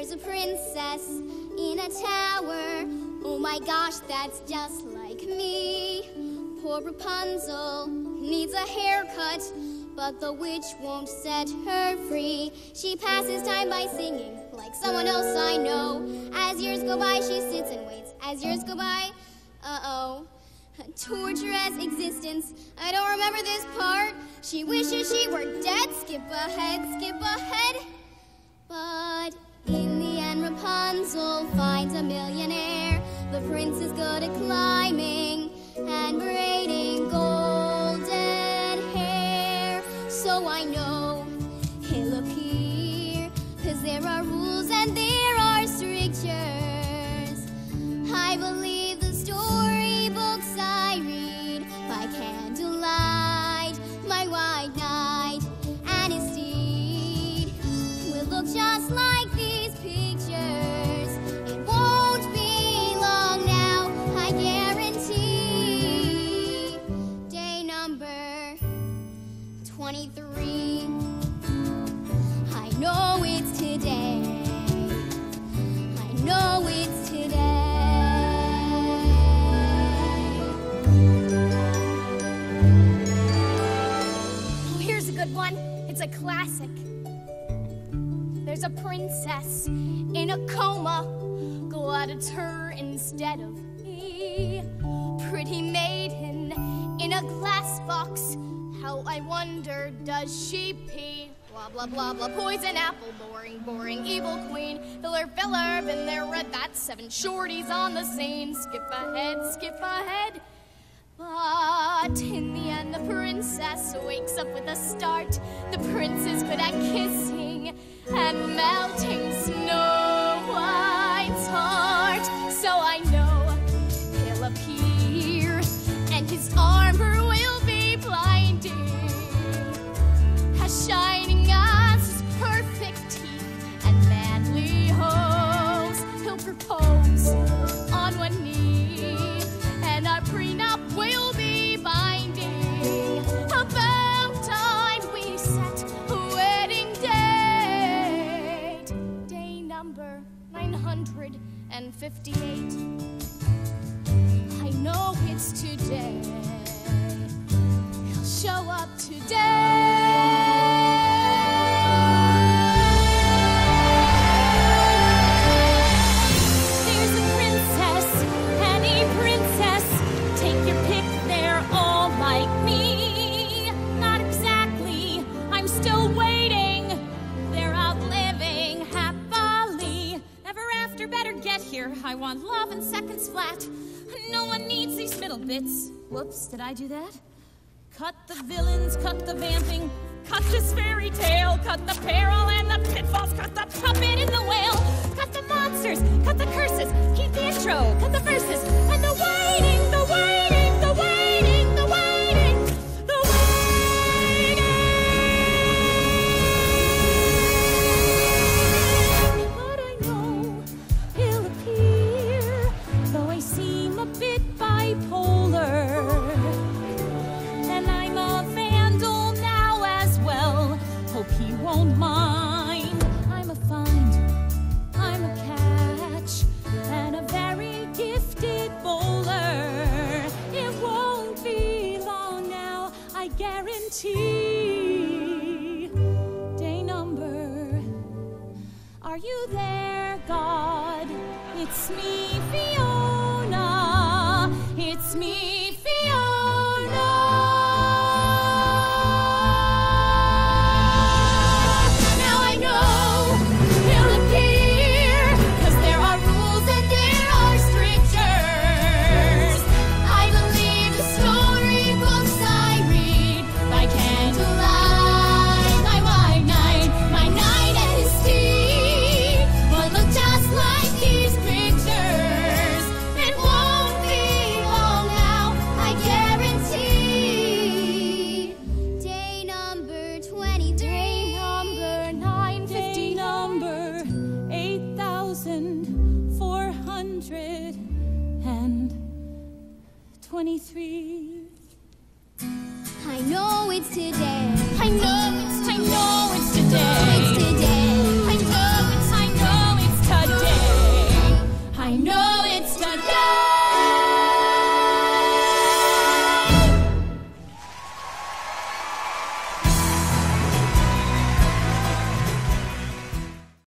There's a princess in a tower. Oh my gosh, that's just like me. Poor Rapunzel needs a haircut, but the witch won't set her free. She passes time by singing like someone else I know. As years go by, she sits and waits. As years go by, uh-oh. A torturous existence. I don't remember this part. She wishes she were dead. Skip ahead, skip ahead. But in the end, Rapunzel finds a millionaire. The prince is good at climbing and braiding golden hair. So I know he'll appear, 'cause there are rules and there are strictures. I believe the storybooks I read by candlelight. My white knight and his steed will look just like these pictures. It won't be long now, I guarantee. Day number 23. I know it's today. I know it's today. Oh, here's a good one. It's a classic. There's a princess in a coma. Glad it's her instead of me. Pretty maiden in a glass box. How I wonder, does she pee? Blah, blah, blah, blah. Poison apple, boring, boring. Evil queen, filler, filler. Been there, read that. 7 shorties on the scene. Skip ahead, skip ahead. But in the end, the princess wakes up with a start. The prince is good at kissing and melting Snow White's heart. So I know he'll appear, and his armor will be blinding, as shining as his perfect teeth and manly hose. He'll propose on one knee, and our prenup will be binding. About time we set a wedding date. Day number 958. I know it's today. He'll show up today. I want love in seconds flat. No one needs these middle bits. Whoops, did I do that? Cut the villains, cut the vamping, cut this fairy tale, cut the peril and the pitfalls, cut the puppet and the whale, cut the monsters, cut the curses, keep the intro, cut the verses, and the waiting, the waiting, the waiting, the waiting, the waiting. But I know he'll appear, though I seem a bit bipolar. And I'm a vandal now as well, hope he won't mind. I'm a find, I'm a catch, and a very gifted bowler. It won't be long now, I guarantee. Day number, are you there, God? It's me, Fiona. It's me.